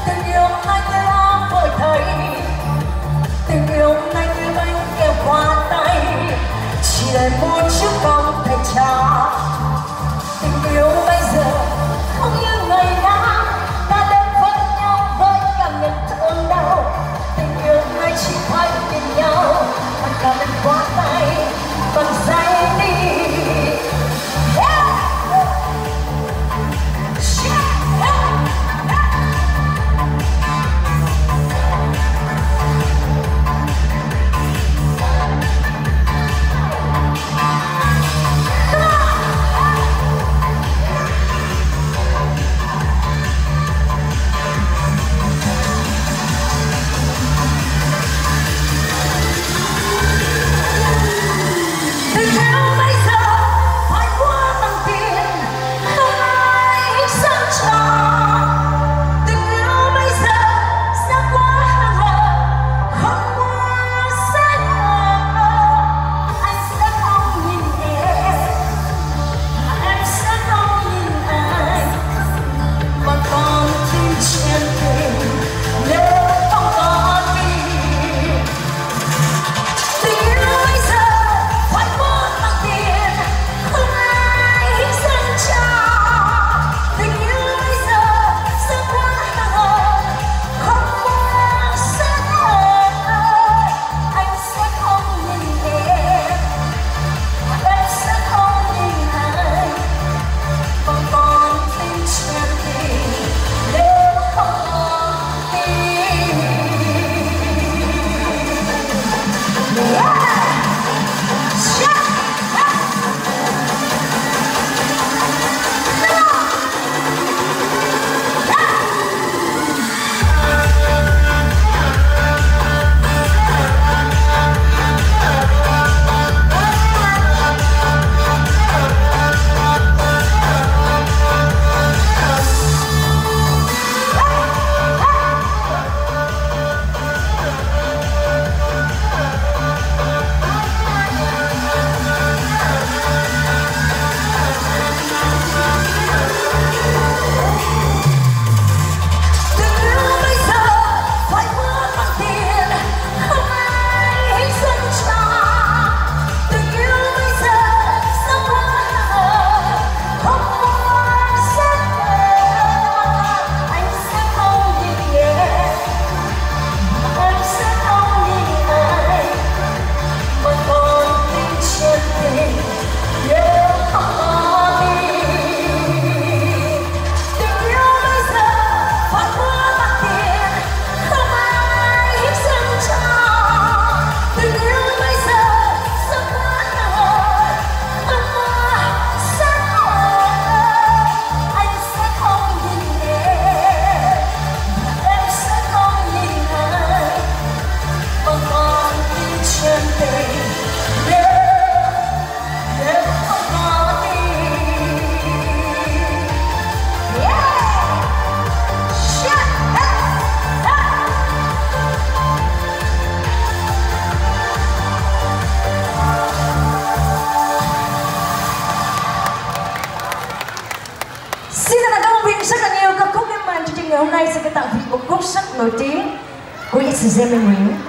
Tình yêu hai người lo vội thấy, tình yêu hai người anh kêu qua tay, chỉ để một chiếc vòng tay trao. Tình yêu bây giờ không như ngày nào, ta đến với nhau với cảm nhận thương đau. Tình yêu hai chỉ phải nhìn nhau, và cả mình qua tay bằng giây đi. Hôm nay xin tặng một khúc rất nổi tiếng của It's Gemini.